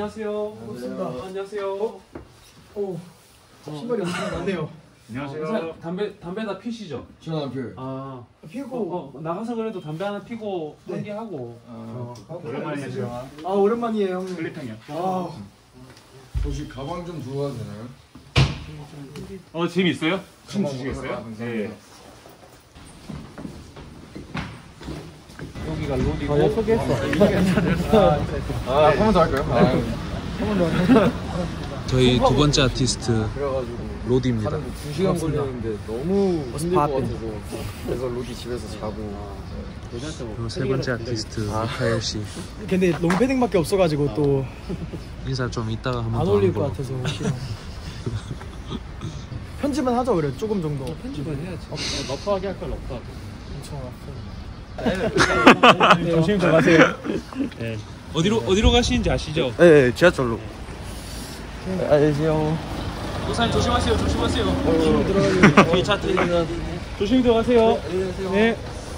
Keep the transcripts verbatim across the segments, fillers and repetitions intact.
안녕하세요. 반갑습니다. 안녕하세요. 어? 오, 신발이 엄청 많네요. 안녕하세요. 담배 담배 다 피시죠? 저는 안 피워요. 아 피우고 어, 어, 나가서 그래도 담배 하나 피고 네. 환기하고. 아, 어. 오랜만이에요. 아 오랜만이에요 형님. 클리팽이요. 아 혹시 가방 좀 두고 가도 되나요? 어 재미있어요? 가방 주시겠어요? 네. 여기가 로디고. 아, 내가 소개했어. 아, 한 번 더 할까요? 아, 한 번 더. 저희 두 번째 아티스트 그래가지고 로디입니다. 두 시간 걸리는데 너무 힘들 것 같아서 그래서 로디 집에서 자고. 그리고 세 번째 아티스트 미카엘 씨. 근데 롱패딩밖에 없어가지고 아. 또 인사 좀 이따가 한번 안 더 어울릴 하는 것 걸로. 같아서 옷이랑. 편집은 하죠 그래 조금 정도. 편집은 해야지. 어, 러프하게 할 걸 러프하게. 엄청 아파. 네, 조심히 들어가세요. 네. 어디로 어디로 가시는지 아시죠? 네, 지하철로. 안녕하세요. 우산 조심하세요. 조심하세요. 조심히 들어가세요. 뒤에 차 들리면 조심히 들어가세요. 네.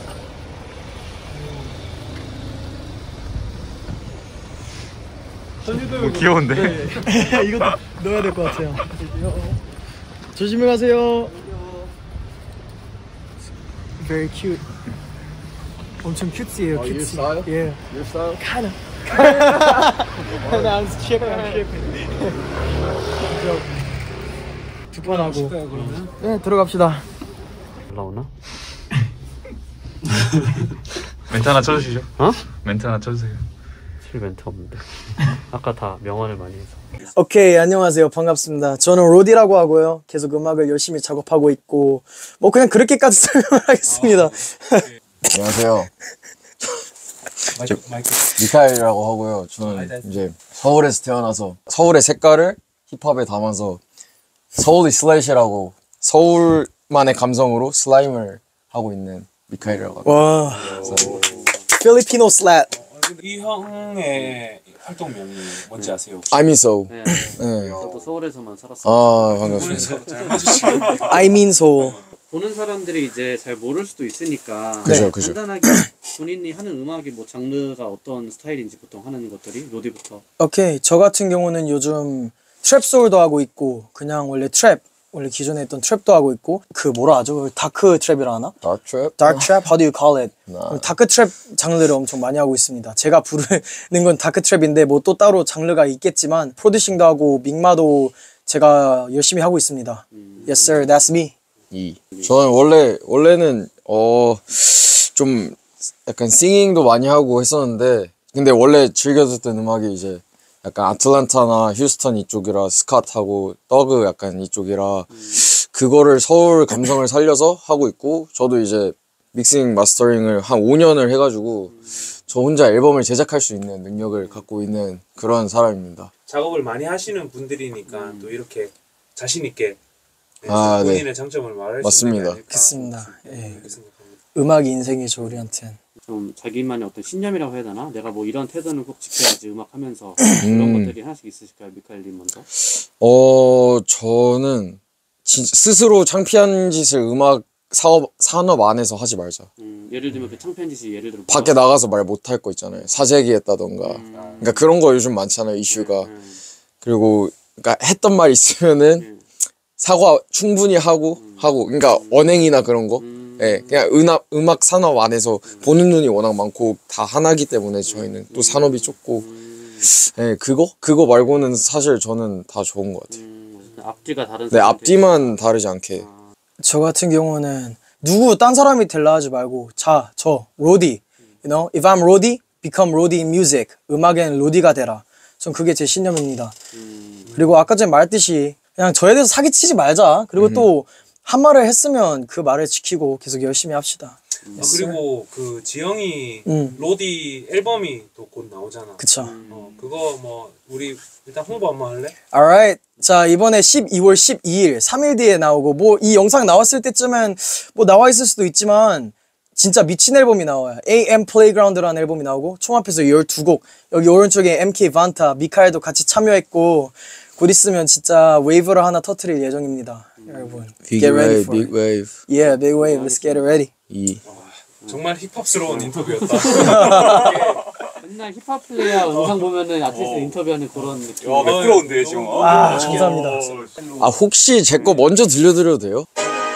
뭐 귀여운데? 네. 이것도 넣어야 될 것 같아요. 조심히 가세요. Very cute. 엄청 큐트해요. Oh, your 큐트. style? Yeah. Your style? Kinda. I'm shipping. I'm shipping. 두 번 하고. 네, 들어갑시다. 올라오나? 멘트 하나 쳐주시죠. 어? 멘트 하나 쳐주세요. 실 멘트 없는데. 아까 다 명언을 많이 해서. 오케이, 안녕하세요. 반갑습니다. 저는 로디라고 하고요. 계속 음악을 열심히 작업하고 있고 뭐 그냥 그렇게까지 설명을 하겠습니다. 안녕하세요. 마이크, 마이크. 미카엘이라고 하고요. 저는 이제 서울에서 태어나서 서울의 색깔을 힙합에 담아서 서울이 슬래시라고 서울만의 감성으로 슬라임을 하고 있는 미카엘이라고 합니다. 와, 필리피노 슬랫. 이 형의 활동명이 뭔지 아세요? I'm so. 네. 네. 저도 서울에서만 살았어요. 아, 반갑습니다. 잘 맞으시고. I mean so. 보는 사람들이 이제 잘 모를 수도 있으니까 그죠, 그죠. 간단하게 본인이 하는 음악이 뭐 장르가 어떤 스타일인지 보통 하는 것들이 로디부터. 오케이, 저 같은 경우는 요즘 트랩 소울도 하고 있고 그냥 원래 트랩 원래 기존에 했던 트랩도 하고 있고 그 뭐라 하죠? 다크 트랩이라 하나? Dark trap? Dark trap? How do you call it? 나. 다크 트랩 장르를 엄청 많이 하고 있습니다. 제가 부르는 건 다크 트랩인데 뭐 또 따로 장르가 있겠지만 프로듀싱도 하고 믹마도 제가 열심히 하고 있습니다. Yes sir, that's me. 이. 저는 원래 원래는 어 좀 약간 싱잉도 많이 하고 했었는데 근데 원래 즐겨 듣던 음악이 이제 약간 아틀란타나 휴스턴 이쪽이라 스캇하고 더그 약간 이쪽이라 그거를 서울 감성을 살려서 하고 있고 저도 이제 믹싱 마스터링을 한 오 년을 해가지고 저 혼자 앨범을 제작할 수 있는 능력을 갖고 있는 그런 사람입니다. 작업을 많이 하시는 분들이니까 음. 또 이렇게 자신 있게 네, 아, 본인의 네. 장점을 말할 맞습니다. 수 있는 게 아닐까 그렇습니다. 예. 그렇게 생각합니다. 음악이 인생이죠 우리한텐. 좀 자기만의 어떤 신념이라고 해야 되나? 내가 뭐 이런 태도는 꼭 지켜야지 음악하면서 그런 음. 것들이 하나씩 있으실까요? 미카엘님 먼저. 어 저는 진짜 스스로 창피한 짓을 음악 사업 산업 안에서 하지 말자. 음, 예를 들면 그 창피한 짓이 예를 들어 밖에 나가서 말 못할 거 있잖아요. 사재기했다던가. 음. 그러니까 그런 거 요즘 많잖아요, 이슈가. 음, 그리고 그러니까 했던 말 있으면은 음, 사과 충분히 하고 음. 하고. 그러니까 언행이나 그런 거. 음. 예, 그냥 음악 음악 산업 안에서 보는 눈이 워낙 많고 다 하나기 때문에 저희는 또 산업이 좁고. 음, 예, 그거 그거 말고는 사실 저는 다 좋은 것 같아요. 음, 앞뒤가 다른 네, 사람들이- 앞뒤만 다르지 않게. 아, 저 같은 경우는 누구 딴 사람이 될라 하지 말고 자, 저 로디. You know, if I'm 로디, become 로디 in music. 음악엔 로디가 되라. 전 그게 제 신념입니다. 음, 그리고 아까 전에 말했듯이 그냥 저에 대해서 사기치지 말자. 그리고 또 한 말을 했으면 그 말을 지키고 계속 열심히 합시다. 아, 그리고 그 지영이 음. 로디 앨범이 또 곧 나오잖아. 그쵸. 어, 그거 뭐 우리 일단 홍보 한번 할래? Alright. 자, 이번에 십이월 십이일 삼 일 뒤에 나오고 뭐 이 영상 나왔을 때쯤엔 뭐 나와 있을 수도 있지만 진짜 미친 앨범이 나와요. 에이엠 Playground라는 앨범이 나오고 총 합해서 열두 곡. 여기 오른쪽에 엠케이 반타, 미카엘도 같이 참여했고 곧 있으면 진짜 웨이브를 하나 터뜨릴 예정입니다. 여러분. Big Get ready wave, for big it. wave. Yeah, big wave. Let's get it ready. 이. 정말 힙합스러운 인터뷰였다. 옛날 힙합 플레이어 영상 보면은 아티스트 인터뷰하는 그런 느낌. 야, 매끄러운데 지금. 아 감사합니다. 아 혹시 제 거 먼저 들려드려도 돼요?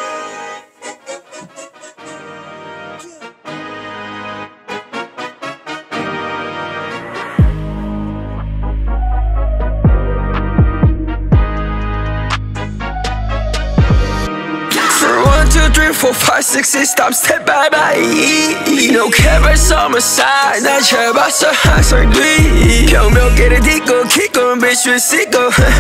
three, four, five, six, six, stop, step by by. No care, summer side, 날 잘 봤어 항상 뒤. 병명계를 딛고 기꺼운 빛을 씻고.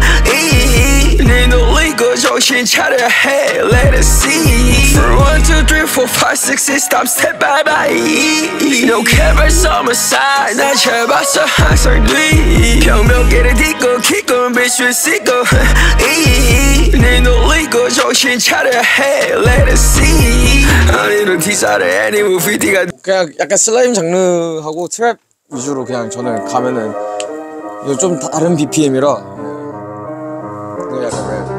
네 놀리고 정신 차려야 해. Let us see. one, two, three, four, five, six, six, stop, step by by. No care, summer side, 날 잘 봤어 항상 뒤. 병명계를 딛고 기꺼운 빛을 씻고. 네 놀리고 정신 차려야 해. Let us see. 아니는 티사를 애니 무비디가 그냥 약간 슬라임 장르하고 트랩 위주로 그냥 저는 가면은 이거 좀 다른 비피엠이라 네. 약간 랩.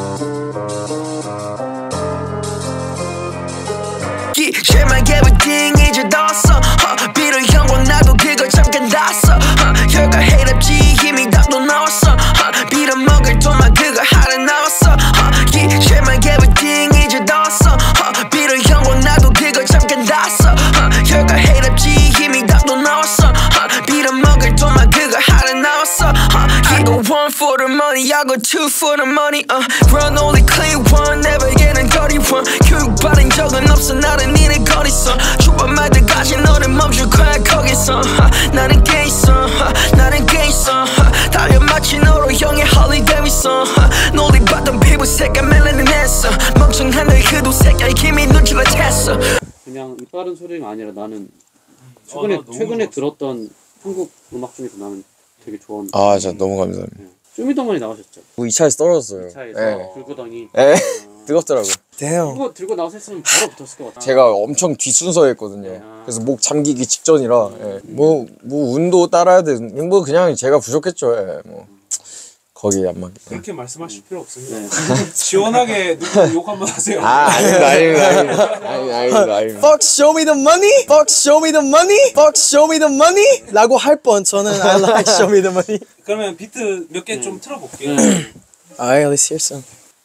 쟤만 개부팅 이제 떴어. 비를 형광 나도 그거 잠깐 닿았어. 혈과 해답지 힘이 답도 나왔어. 비를 먹을 돈만 그거 하나 나왔어. 쟤만 개부팅 이제 떴어. 비를 형광 나도 그거 잠깐 닿았어. 혈과 해답지 힘이 답도 나왔어. 비를 먹을 돈만 그거 하나 나왔어. I go one for the money, I go two for the money. uh. Run only clean one, never getting dirty one. 교육받은 적은 없어 나는 니네 거리서. 주변말 때까지 너는 멈출 거야 거기서. 나는 게 있어, 나는 게 있어. 달려 마치 너로 형의 헐리 데이비슨. 놀림받던 피부 색깔 멜라닌 했어. 멍청한 너의 그도 색깔 김이 눈치가 챘어. 그냥 이빠른 소리가 아니라 나는 최근에 어, 나 너무 최근에 좋았어. 들었던 한국 음악 중에서 나는 되게 좋아하는. 아 진짜 너무 감사합니다. 쇼미더머니 나오셨죠? 이 차에서 떨어졌어요. 차에서 예. 불구덩이. 예. 뜨겁더라고요. Damn. 이거 들고 나왔으면 바로 붙었을 것 같아. 제가 엄청 뒷순서였거든요. 아. 그래서 목 잠기기 직전이라 예. 뭐, 뭐 운도 따라야 되는 뭐 그냥 제가 부족했죠. 예. 뭐 거기 안 맞게. 그렇게 말씀하실 필요 없습니다. 네. 시원하게 누구 욕 한번 하세요. 아 아닙니다 아닙니다 아닙니다 아닙니다 아닙니다 아닙니다. Fuck show me the money. Fuck show me the money. Fuck show me the money. 라고 할 뻔 저는 I like show me the money. 그러면 비트 몇 개 좀 틀어볼게요. Alright, let's hear some.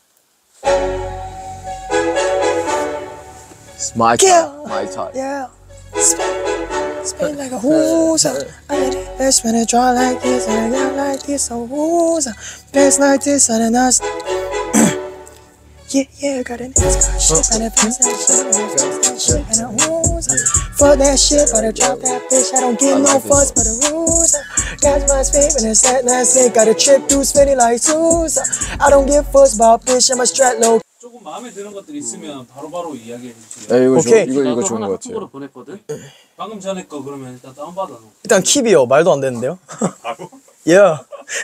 It's my Yeah. time, my time. Yeah. Spin, spin like a who's I let it best when it draw like this and I got like this. So who's best like this and then us. Yeah, yeah, got an shit and a piece that shit and a piece that shit and a who's fuck that shit, but I drop that bitch. I don't get no fuss, but a who's got my spin and it's that last thing. Got a trip through spinning like Susa. I don't give fuss about bitch, I'm a strat low. 조금 마음에 드는 것들 있으면 바로바로 이야기해 주세요. 네, 이거 오케이. 좋, 이거 이거 나도 좋은 하나 것 카톡으로 같아요. 보냈거든. 방금 전에 거 그러면 일단 다운받아 놓고. 일단 킵이요. 말도 안 되는데요. Yeah.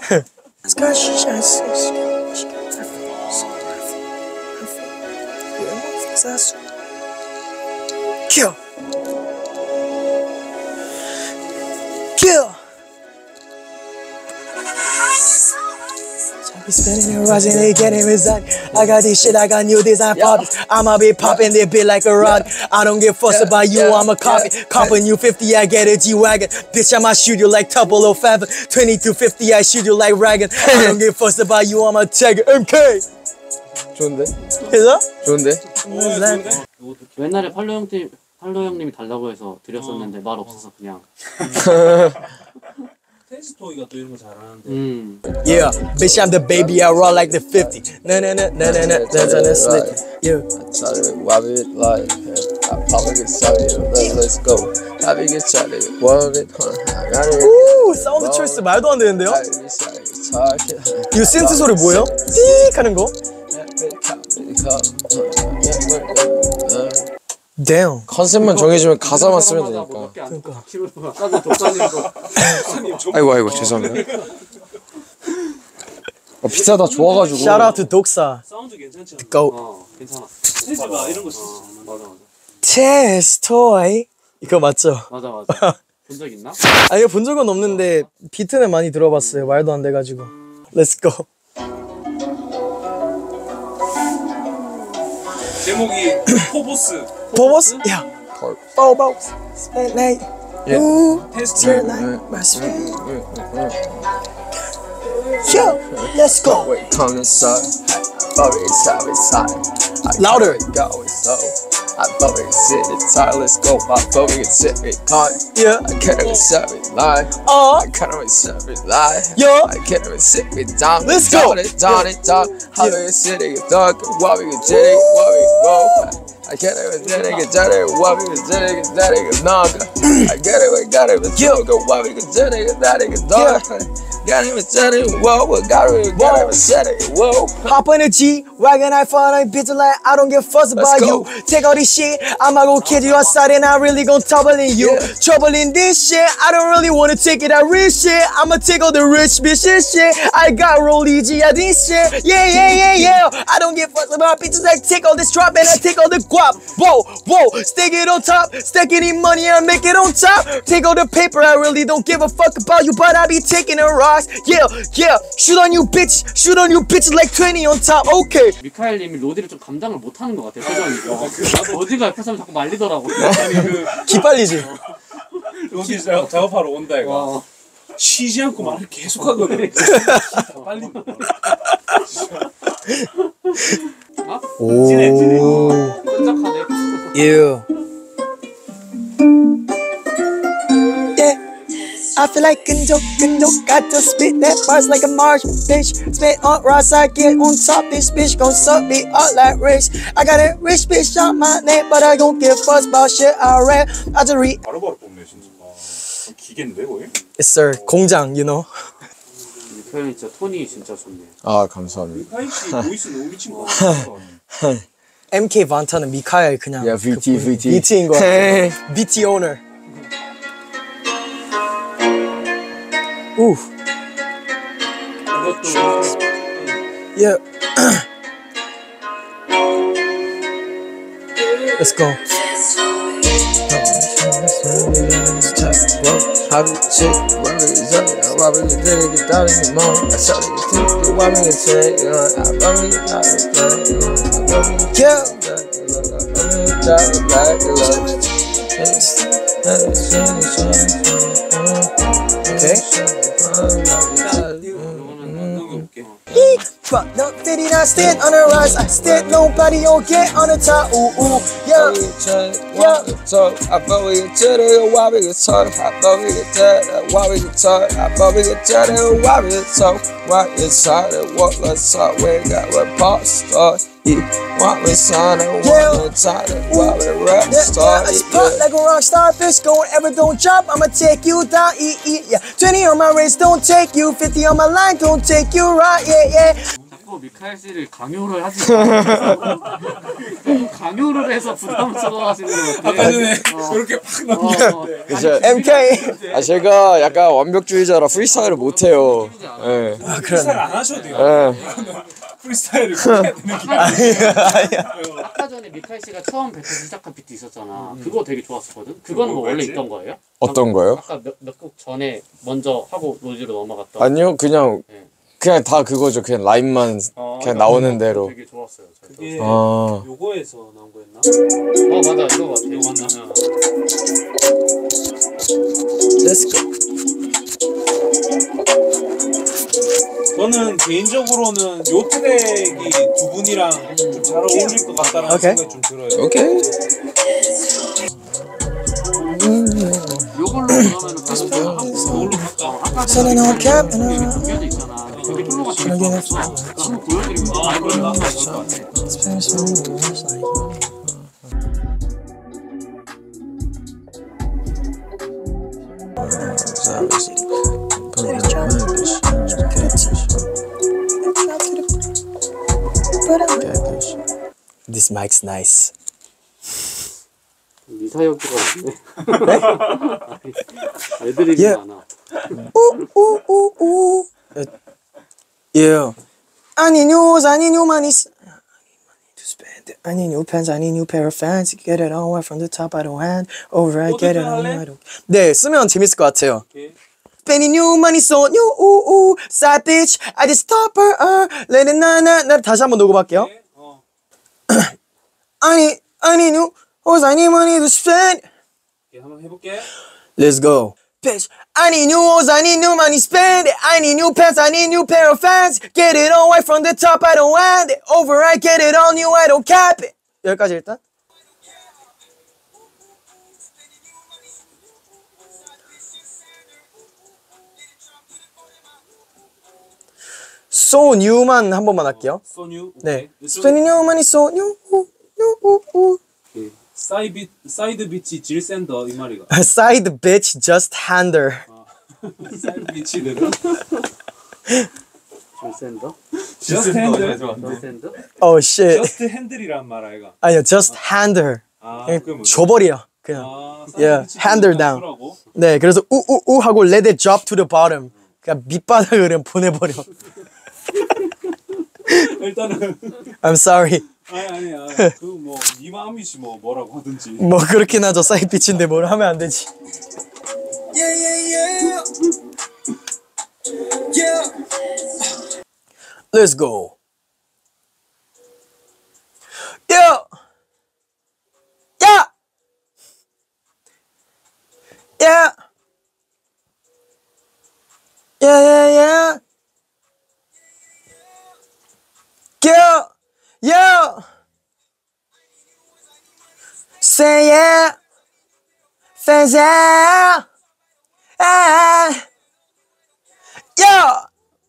Kill. Kill. I be spinning and rising, they getting result. I got this shit, I got new design pop. I'ma be popping this bit like a rod. I don't give fuss about you, I'm a copy. Copping you fifty, I get a G-Wagon. Bitch, I'ma shoot you like Double O Fathom. twenty-two fifty, I shoot you like Reagan. I don't give fuss about you, I'm a tagger. M K. 좋은데? 그래서? 좋은데? 오, 좋은데? 옛날에 팔로 형님 팔로 형님이 달라고 해서 드렸었는데 말 없어서 그냥. 테스토이가 또 이런 거 잘하는데. 음. Yeah, bitch, I'm the baby, I roll like the fifty. Na na na na na na na na na slit. Yeah. Try to wab it like I pop it, sorry, let's go. I be get try to wab it, huh? I got it. 우, 사운드 초이스 말도 안 되는데요? 이 synth 소리 뭐예요? 띡 하는 거? Damn. 컨셉만 정해주면 가사만 쓰면 되니까. 뭐밖에 안 돼. 키로가 까고 독사님 거. 아이고 아이고 죄송합니다. 어, 비타 다 좋아가지고. Shout out to 독사. 사운드 괜찮지 않나? Go. 어, 괜찮아. 테스마 이런 거 쓰지. 어, 맞아 맞아. Test toy. 이거 맞죠? 맞아 맞아. 본 적 있나? 아니 본 적은 없는데 비트는 많이 들어봤어요. 말도 안 돼가지고. Let's go. 제목이 포보스. 보보스? 야. 보보스. Spend night. Ooh, 테스트. turn like my spin. Yo, let's go. Wait, come inside. Fuck it, it's it's hot. Louder. Go, it's low. I fuck it, sit it tight. Let's go. I fuck it, sit it tight. Yeah. I can't even set it lie. Oh, I can't even set it lie. yo. I can't even sit it down. Let's go. Down it, down it, down. How do you sit it, dog? What we can do it, what we go. I can't even do it, get it, what we can do it, get it, knock. I get it, we got it, go, go, what we can do it, that it, dog. Got him set it, whoa, got him, got him set it, whoa. Hop on a G wagon, I fall on bitch like I don't give fuss about Let's you. go. Take all this shit, I'ma go kid you outside and I really gon' trouble in you. Yeah. Trouble in this shit, I don't really wanna take it that rich shit. I'ma take all the rich bitches shit. I got Rolly G, I this shit. Yeah, yeah, yeah, yeah. I don't give fuss about bitches. I take all this drop and I take all the guap. Whoa, whoa, stick it on top, stack any money and make it on top. Take all the paper, I really don't give a fuck about you, but I be taking the rocks. Yeah, yeah. Shoot on you bitch, shoot on you bitches like twenty on top. Okay. 미카엘님이 로디를 좀 감당을 못하는 것 같아요. 표정이. 어디가 옆에서 자꾸 말리더라고. 아니 그 기빨리지. 로디 작업- 작업하러 온다 이거. 어. 쉬지 않고 말을 계속 하거든. 빨리. 오. 끈적하네. Yeah. Yeah. I feel like Ginjo, Ginjo got to spit that bars like a marsh, bitch. Spit on Ross, I get on top. This bitch gon' suck me up like Rich. I got a rich bitch on my name, but I don't give fuss about shit I rap. I just read. 바로바로 뽑네 진짜. 아, 기계인데 거의? Yes, sir. 공장, you know. 미카엘님 진짜 톤이 진짜 좋네. 아, 감사합니다. 하이씨 보이스 너무 미친 거 같아. 엠케이 반타는 미카엘 그냥. 야, 브이티, 브이티. 비티인 거 같아. 비티 오너. 우. 이것도 Yeah. Let's go. Fuck, no, did he not stand on the rise? I stand, nobody will get on the top. Ooh, ooh, yeah. Yeah. I thought we could tell it, why we could talk. I thought we could tell it, why we could talk. I thought we could tell it, why we could talk. Why it's hard to walk, let's talk. We got what pop stars. Yeah, why we sign it, why we talk it, why we rap Yeah, star. yeah, I just pop like a rock star, bitch. Going ever don't drop, I'ma take you down. E E yeah. twenty on my wrist, don't take you. fifty on my line, don't take you right. Yeah, yeah. 자꾸 미카엘 씨를 강요를 하지 마. 강요를 해서 부담스러워 하시는 것 같아. 아까 전에 어. 그렇게 팍 어, 넘겼는데. 이제 엠케이. 아 제가 약간 완벽주의자라 프리스타일을 못해요. 예. 프리스타일 안 하셔도 돼요. 예. 프리스타일을 그렇게 해야 되는 게 아니야. 아까 전에 미카엘 씨가 처음 뱉어 시작한 비트 있었잖아. 그거 되게 좋았었거든. 그거는 뭐 원래 뭐였지? 있던 거예요? 어떤 거요? 아까 몇, 몇 곡 전에 먼저 하고 로지로 넘어갔던. 아니요, 그냥 네. 그냥 다 그거죠. 그냥 라인만 어, 그냥 나오는 대로. 되게 좋았어요. 잘 그게 아. 요거에서 나온 거였나? 들었어요. 어 맞아 이거 같아. 이거 맞나? 어. Let's go. 저는 개인적으로는 요 트랙이 두 분이랑 좀 잘 어울릴 것 같다는 오케이. 생각이 좀 들어요. 오케이. 요걸로 그러면은 가서 그걸로 갈까? 아까 Sending 전에 on cap. 그게 준비돼 있잖아. 그게 플로가 되게 좋았어. 한번 보여드리고 아 이거 나 This mic's nice. 미사여기가 없네. 애드립이 예. 많아. Ooh, ooh, ooh, ooh. Uh, yeah. I need news, I need new money. I need money to spend. I need new pens, I need new pair of fans. Get it on right from the top, I don't hand over. I get it on, I don't. 네, 쓰면 재밌을 것 같아요. 오케이. Spending new money, so new, ooh, ooh. Side bitch, I just stop her, uh. Let it, na, na, na. 다시 한번 녹음할게요. 어. I need, I need new, hoes, I need money to spend. 오케이, 한번 해볼게. Let's go. Bitch, I need new hoes, I need new money spend it. I need new pants, I need new pair of fans. Get it all white from the top, I don't want it. Over, I get it all new, I don't cap it. 여기까지 일단. So new만 한 번만 할게요. So new. 네. Spending new money, so new, new, new. 오케이. 사이비 사이드 비치 질 샌더 이 말이가. Side bitch, just hander. 사이드 비치들은 줄센더? just 핸들. 줄센더? Oh shit. just 핸들이란 말 아이가. 아니요, just hander. 아, 그냥 그게 뭐지? 줘버려. 그냥. 아, Yeah, 사이드 hander 비치들은 down. 주라고? 네, 그래서 우우우 하고 let it drop to the bottom. 그냥 밑바닥을 그냥 보내버려. 일단은 I'm sorry. 아니 아니야. 그뭐 네 마음이지 뭐 뭐라고 하든지. 뭐 그렇긴 하죠. 사이드 비치인데 뭘 하면 안 되지. Yeah, yeah, yeah. Yeah. Let's go. Yeah. Yeah. Yeah. Yeah, yeah, yeah. Yeah. Yeah. Say yeah. Fans yeah. Ah. Yeah.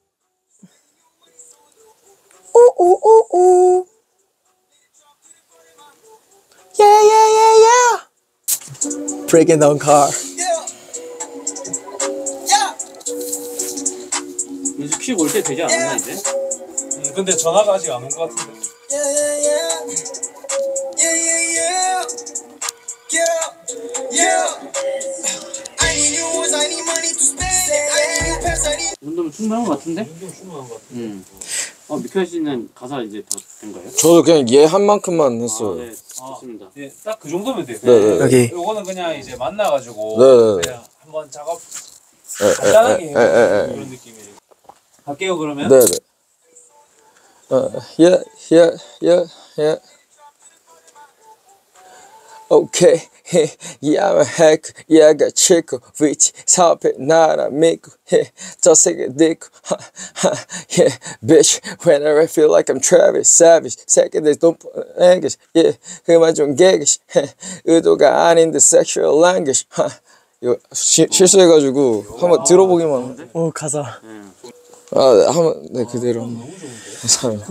Ooh, ooh, ooh, ooh. Yeah, yeah, yeah, yeah. Breaking down car. 이제 퀵 올 때 되지 않았나 이제? 음, 근데 전화가 아직 안 온 것 같은데. Yeah, yeah, yeah. Yeah, yeah, yeah. Yeah, yeah. I need new ones, I need money to spend. I need new pants, I need. 이 정도면 충분한 것 같은데? 좀 충분한 것 같아. 음. 어 미켈 씨는 가사 이제 다 된 거예요? 저도 그냥 얘 한 만큼만 했어요. 아, 네, 좋습니다. 예, 딱 그 정도면 돼요. 네, 네. 오케이. 요거는 그냥 이제 만나가지고 네, 네, 네. 그냥 한번 작업 에, 에, 간단하게 에, 해요. 에, 에, 에. 그런 느낌이에요. 갈게요 그러면. 네네. 어, yeah, yeah, yeah, yeah. Okay, yeah, I'm a hacker. Yeah, I got chico, rich, 사업해 나라 믿고, yeah, 더 세게 듣고, yeah, bitch. Whenever I feel like I'm Travis, savage, 새끼들 돈 앵기sh, yeah, 그만 좀 개기sh, 의도가 아닌데 sexual language, 이거 시, 실수해가지고 한번 들어보기만. 오 가사. 아, 네, 한번 네 그대로. 감사합니다.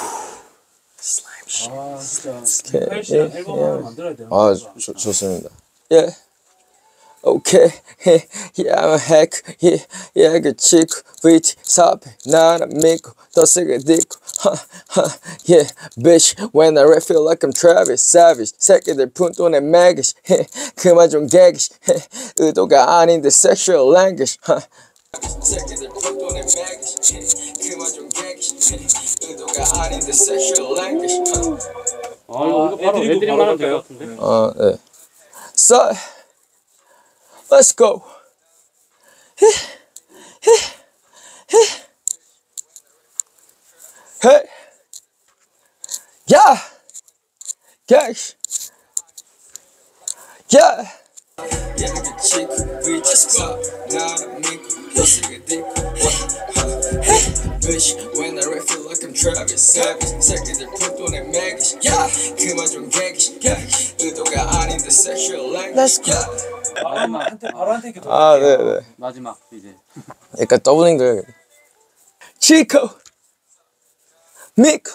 아 진짜 미카엘 씨랑 앨범 하나 만들어야 돼요. 아, 좋, 좋습니다. Yeah. Okay. Yeah, I'm a hacker. Yeah, yeah, 그 치고, 위치, 사업해, 나라 믿고, 더 세게 듣고, yeah, bitch. When I feel like I'm Travis, savage, 새끼들 푼돈에 매기sh, 그만 좀 개기sh, 의도가 아닌데 sexual language, 새끼들 푼돈에 매기sh, 그만 좀 개기sh, 의도가 아닌데 sexual language. 아 이거 바로 애드리브 애드립 바로 하면 될 갈까요? 것 같은데? 어, 네. So, let's go. Hey, yeah, guys, yeah. Bitch, when I feel like I'm Travis, savage, 새끼들 푼돈에 매기sh, yeah, 그만 좀 개기sh, yeah, 의도가 아닌데 sexual language. Let's go. 바로 한테 바로 한테 이렇게 아, 네, 네. 마지막 이제 약간 더블링 도 Chico, Mick,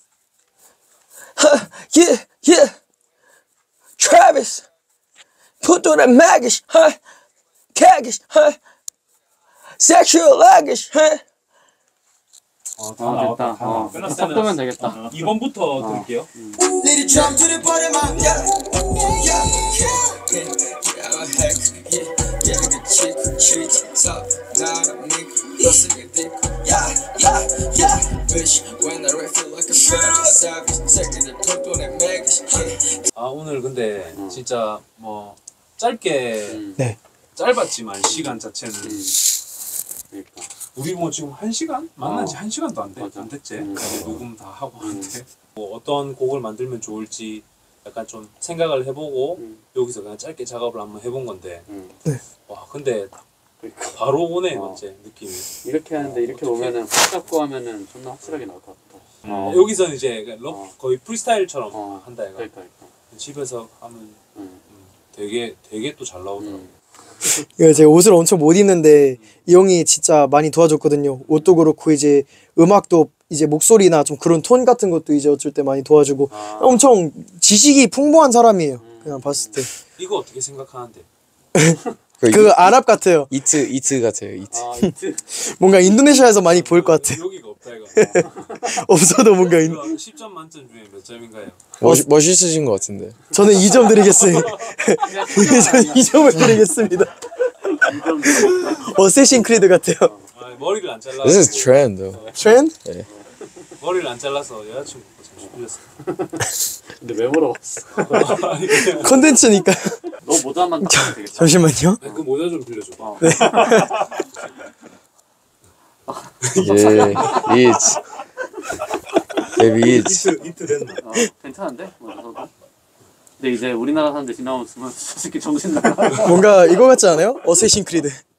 huh, yeah, yeah, Travis, 푼돈에 매기sh, huh, 개기sh, huh, sexual language, huh. 어, 다 아 나왔다. 됐다. 어 끝났어. 딱 보면 되겠다. 이 번부터 들을게요. Let it drop to the bottom, man. Yeah, yeah, yeah. Yeah, I'm a hack. Yeah, yeah, I got chick, treat, top, 나라 믿고, 더 세게 듣고. Yeah, yeah, yeah. Bitch, when I feel like I'm Travis, savage, 새끼들 푼돈에 매기sh. 아 오늘 근데 진짜 뭐 짧게 네. 짧았지만 시간 자체는 그러니까 우리 뭐 지금 한 시간 만난 지 어. 한 시간도 안, 돼, 맞아. 안 됐지. 음. 이제 녹음 다 하고 하는데 뭐 어떤 곡을 만들면 좋을지 약간 좀 생각을 해보고 음. 여기서 그냥 짧게 작업을 한번 해본 건데 음. 와 근데 그러니까. 바로 오네 어. 맞지 느낌이. 이렇게 하는데 이렇게 어떡해. 오면은 각 잡고 하면은 존나 확실하게 나올 것 같아. 어. 여기서는 이제 럭 어. 거의 프리스타일처럼 어. 한다 이거. 그러니까 그러니까. 집에서 하면 음. 음, 되게 되게 또 잘 나오더라고. 음. 이거 제가 옷을 엄청 못 입는데 이 형이 진짜 많이 도와줬거든요. 옷도 그렇고 이제 음악도 이제 목소리나 좀 그런 톤 같은 것도 이제 어쩔 때 많이 도와주고 아. 엄청 지식이 풍부한 사람이에요. 그냥 봤을 때. 이거 어떻게 생각하는데? 그 아랍 같아요. 이트 이트 같아요. 이트. 아 이트. 뭔가 인도네시아에서 많이 보일 것 같아요. 여기가 없다 이거. 없어도 뭔가 인... 이거 십 점 만점 중에 몇 점인가요? 멋 멋있으신 것 같은데. 저는 이 점 드리겠습니다. 저는 이 점을 드리겠습니다. 어쌔신 크리드 같아요. 아, 머리를 안 잘라. This is trend though. 트렌드? 머리를 안 잘라서 여자친구가 잠시 풀렸어. 근데 왜 물어봤어? 컨텐츠니까. 너 모자만 딱 되겠다. 잠시만요. 그 모자 좀 빌려줘. 어. 예, 이츠. 베이비 이츠. 이트 이트 됐나? 어, 괜찮은데? 뭐, 저도. 근데 이제 우리나라 사람들 지나오면 저 새끼 정신 나가. 뭔가 이거 같지 않아요? 어쌔신 크리드.